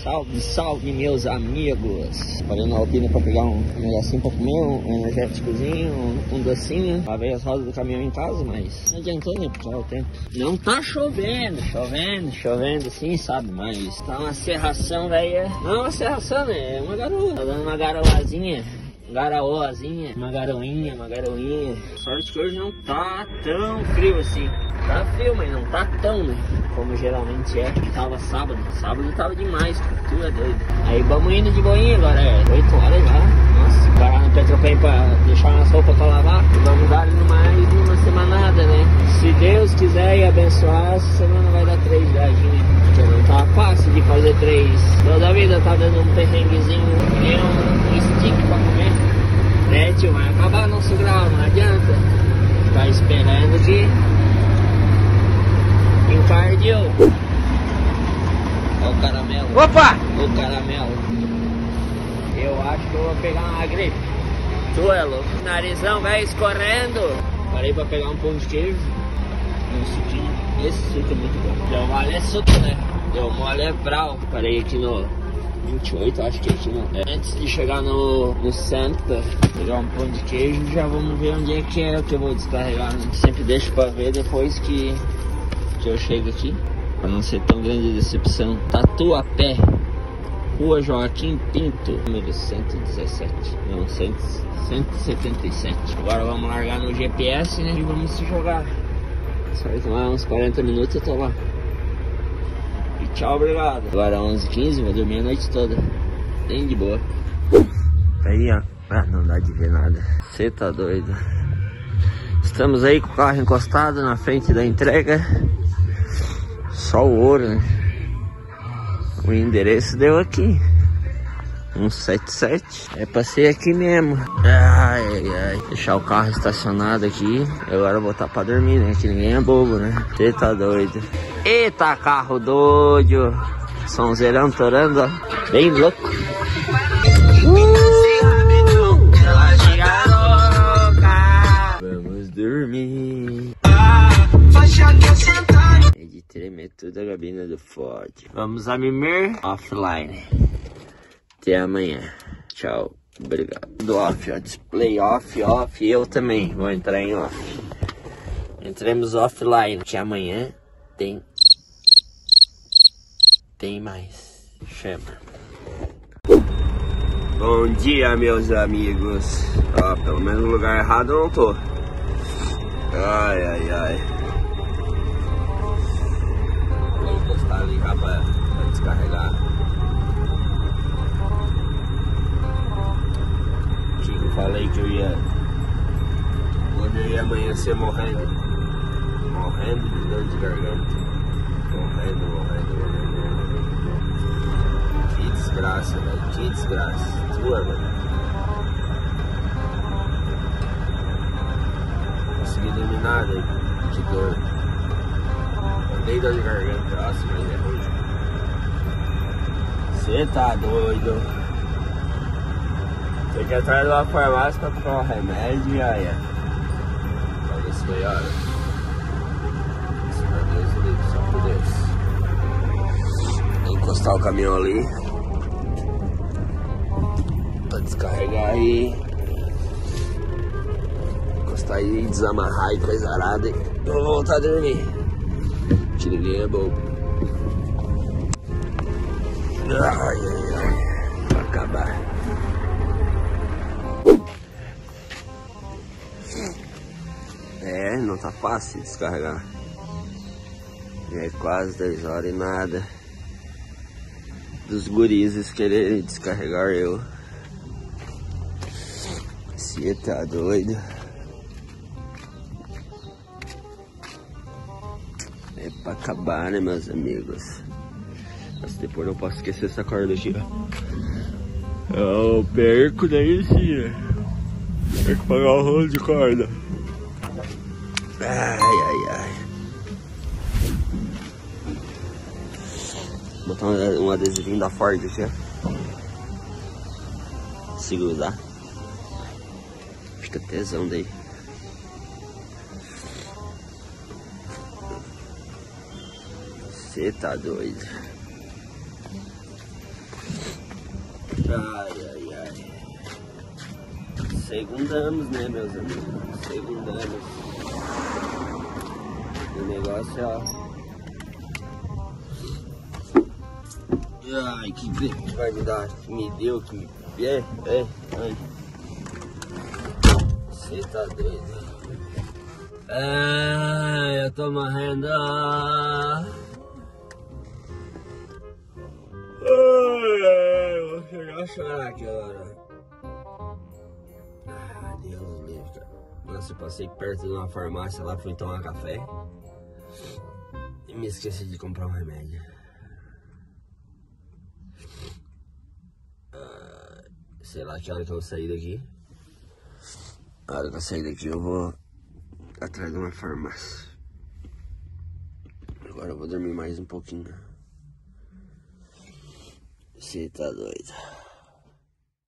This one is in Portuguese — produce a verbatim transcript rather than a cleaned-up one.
Salve, salve, meus amigos. Parando a Alpina pra pegar um negocinho pra comer, um energéticozinho, um, um docinho. Lavei as rodas do caminhão em casa, mas não adiantou, né? Porque é o tempo. Não tá chovendo, chovendo, chovendo sim, sabe? Mas tá uma serração, velho. Não é uma serração, né? É uma garoa. Tá dando uma garoazinha. Garaoazinha, uma garoinha, uma garoinha. Sorte que hoje não tá tão frio assim. Tá frio, mas não tá tão, né? Como geralmente é. Tava sábado. Sábado tava demais, tu é doido. Aí vamos indo de boinha agora, é oito horas já. Nossa, parar no Petropen pra deixar umas roupas pra lavar. E vamos dar mais uma semanada, né? Se Deus quiser e abençoar, essa semana vai dar três viagens. Porque não tá fácil de fazer três. Toda a vida tá dando um perrenguezinho. Tem um stick pra comer. É, tio, vai acabar nosso grau, não adianta. Tá esperando que encardiu. Olha o caramelo. Opa! O caramelo. Eu acho que eu vou pegar uma gripe. Tu é louco. Narizão vai escorrendo. Parei pra pegar um pão de queijo. Um suquinho. Esse suco é muito bom. Deu mole é suco, né? Deu mole é brau. Parei aqui no vinte e oito, acho que aqui no... Antes de chegar no, no Santa, pegar um pão de queijo, já vamos ver onde é que é que eu vou descarregar, né? Sempre deixo pra ver depois que, que eu chego aqui, pra não ser tão grande a decepção. Tatuapé, Rua Joaquim Pinto, número cento e dezessete, não, cento e setenta e sete. Agora vamos largar no G P S, né, e vamos se jogar. Só vai tomar uns quarenta minutos eu tô lá. E tchau, obrigado. Agora onze e quinze, vou dormir a noite toda. Bem de boa. Aí, ó. Ah, não dá de ver nada. Você tá doido. Estamos aí com o carro encostado na frente da entrega. Só o ouro, né? O endereço deu aqui. cento e setenta e sete. É pra ser aqui mesmo. Ai, ai, ai. Deixar o carro estacionado aqui. E agora botar pra dormir, né? Que ninguém é bobo, né? Você tá doido. Eita, carro doido. Sonzeirão torando, ó. Bem louco. Uh! Vamos dormir. É de tremer toda a gabina do Ford. Vamos a mimir offline. Até amanhã. Tchau. Obrigado. Do off, ó. Display off, off. Eu também vou entrar em off. Entremos offline. Que amanhã tem... Tem mais. Chama. Bom dia, meus amigos. Ó, pelo menos no lugar errado eu não tô. Ai, ai, ai. Vou encostar ali já pra, pra descarregar. Falei que eu ia... Hoje eu ia amanhecer morrendo. Morrendo de dor de garganta. Morrendo, morrendo, morrendo. Que desgraça, velho. Que desgraça. Tua, velho. Não consegui dormir nada de dor. Nem dor de garganta. Nossa, mas é ruim. Você tá doido. Tem que ir atrás de uma farmácia pra comprar um remédio e aí é. Olha isso aí, olha. Meu Deus, Deus, só por Deus. Vou encostar o caminhão ali. Pra descarregar aí. Encostar aí, desamarrar e coisa arada. E vou voltar a dormir. Que ninguém é bobo. Ai, ai, ai. Pra acabar. É, não tá fácil de descarregar. É quase dez horas e nada. Dos gurizes quererem descarregar eu. Você tá doido. É pra acabar, né, meus amigos? Mas depois não posso esquecer essa corda aqui, ó. Eu perco daí sim. Tem que pagar o rolo de corda. Ai, ai, ai. Vou botar um adesivinho da Ford aqui, ó. Consigo usar. Fica tesão daí. Você tá doido. Ai, ai, ai. Segundamos, né, meus amigos? Segundamos. O negócio, ó. Ai, que gripe que vai me dar, que me deu, que me... É, é, ai. Você tá doido. Ai, eu tô morrendo. Ai, ai, vou chegar a chorar aqui agora. Ah, Deus me livre, cara. Nossa, eu passei perto de uma farmácia lá, fui tomar café e me esqueci de comprar um remédio. Ah, sei lá que hora que eu vou sair daqui. A hora que eu sair daqui eu vou atrás de uma farmácia. Agora eu vou dormir mais um pouquinho. Você tá doido.